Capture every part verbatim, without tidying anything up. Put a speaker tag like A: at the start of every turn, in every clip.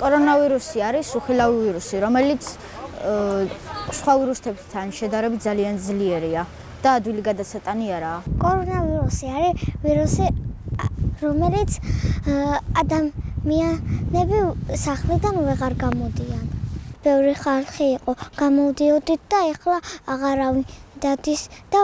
A: კორონავირუსი არის უხილავი ვირუსი, რომელიც სხვა ვირუსებთან შედარებით ძალიან ძლიერია და ადვილი გადასატანი არაა.
B: კორონავირუსი არის ვირუსი, რომელიც ადამიანები სახლიდან ვეღარ გამოდიან. ბევრი ხალხი იყო გამოდიოდით და ეხლა აღარავინ დადის და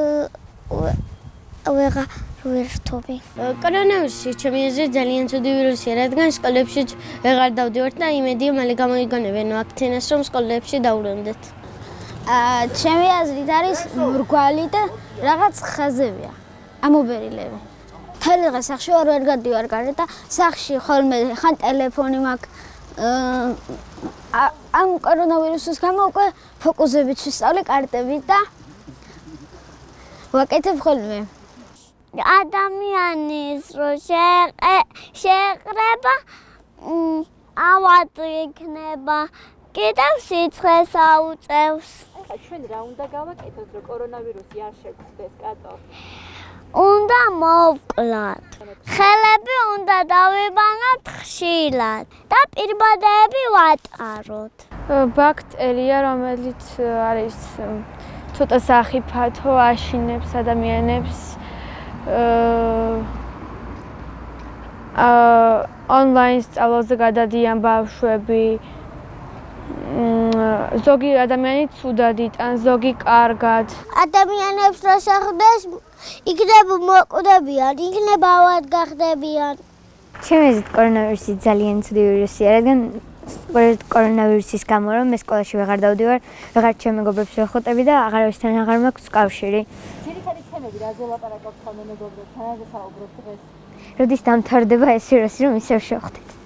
B: ვეღარ ვერთობი.
C: კორონავირუსი ჩემი აზრით ძალიან ცუდი ვირუსია, რადგან სკოლებში ვეღარ დავდივართ და იმედია მალე გამოიგონებენ ვაქცინას, რომ სკოლებში დავრუნდეთ.
A: ჩემი აზრით არის მრგვალი და რაღაც ხაზებია, ამობერილები. მთელი დღე სახლში ვარ ვერ გადივარ გარეთ და სახლში ხოლმე ხან ტელეფონი მაქვს. ამ კორონავირუსის გამო უკვე ფოკუსებით ვისწავლე კარტებით და ვაკეთებ ხოლმე.
B: ადამიანის რო შეყრება ავად იქნება, კიდევ სიცხეს აუწევს.
D: ჩვენ რა უნდა გავაკეთოთ, რომ კორონავირუსი არ შეგვხვდეს, კატო?
B: უნდა მოვკლათ. ხელები უნდა დავიბანოთ ხშირად და პირბადეები ვატაროთ.
E: ბაქტერია, რომელიც არის ცოტა სახიფათო, აშინებს ადამიანებს ონლაინ სწავლაზე გადადიან ბავშვები. ზოგი ადამიანი ცუდად იტანს, ზოგი კარგად.
B: ადამიანებს რა შეხვდეს, იქნება მოკვდებიან, იქნება ავად გახდებიან.
F: ჩემი აზრით კორონავირუსი ძალიან ცუდი ვირუსია, რადგან კორონავირუსის გამო რომ მე სკოლაში ვეღარ დავდივარ, ვეღარ ჩემ მეგობრებს ვერ ხვდები და აღარავისთან აღარ მაქვს კავშირი.
D: ძირითადი თემები რა ზოლაპარაკობთ ხოლმე მეგობრებთან, რა საუბრობთ დღეს?
F: როდის დამთავრდება ეს ვირუსი, რომ ისევ შევხვდეთ.